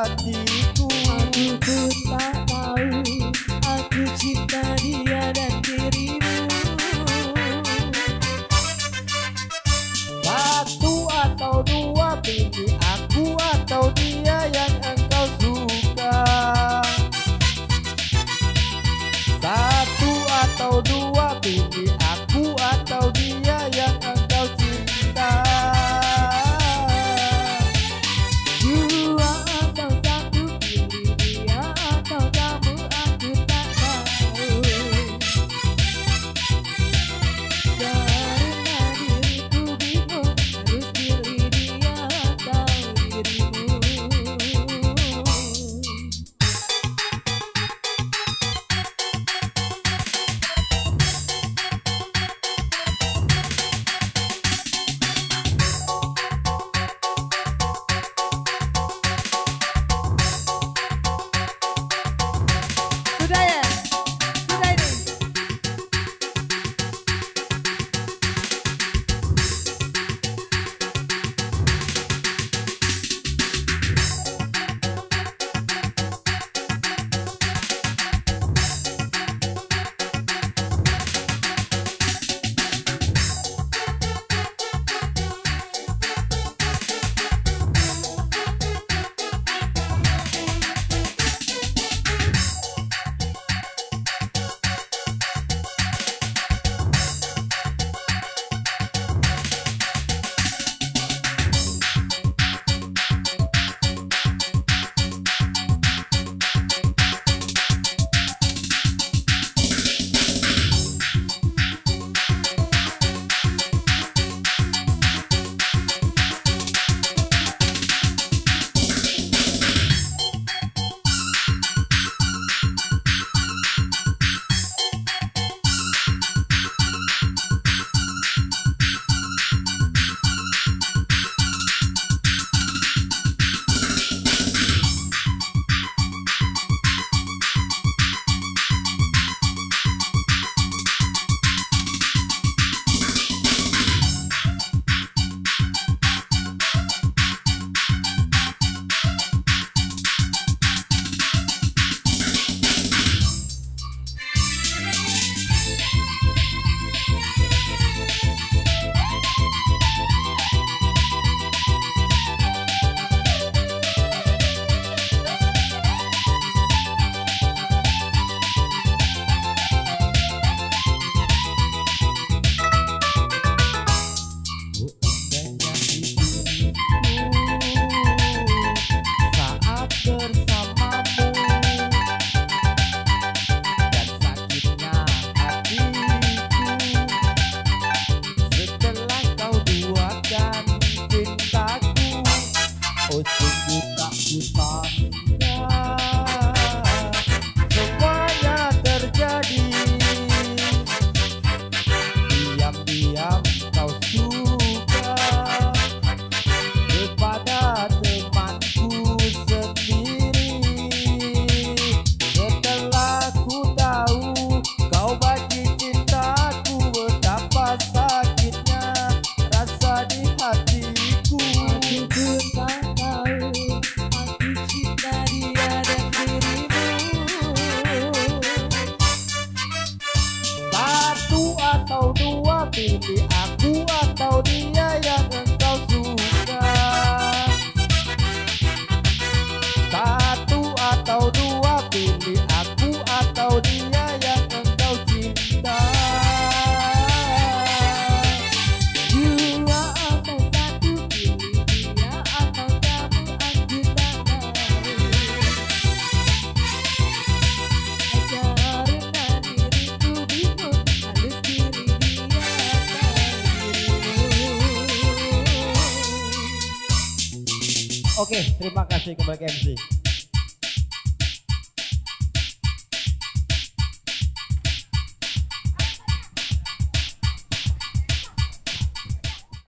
hatiku. Aku pun tak tahu, aku cinta dia dan dirimu. Satu atau dua, pilih aku atau dia yang engkau suka. Satu atau dua, pilih aku atau dia yang engkau cinta. Dua atau satu, pilih dia atau kamu, aku tak tahu. Karena diriku bingung, harus pilih dia atau dirimu. Sudah ya? Sudah ini? Saat bersamamu dan sakitnya hatiku setelah kau duakan cintaku. Oh sungguh tak kusangka semuanya terjadi. Diam-diam kau suka kepada temanku sendiri. Setelah ku tahu kau bagi cintaku, betapa sakitnya rasa di hatiku. Aku pun tak tahu, aku cinta dia dan dirimu. Satu atau dua, pilih aku atau dia yang engkau suka. Satu atau dua, pilih aku atau dia yang engkau cinta. Dua atau satu, pilih dia atau kamu, aku tak tahu. Karena diriku bingung, harus pilih dia atau dirimu. Oke, terima kasih kembali ke MC.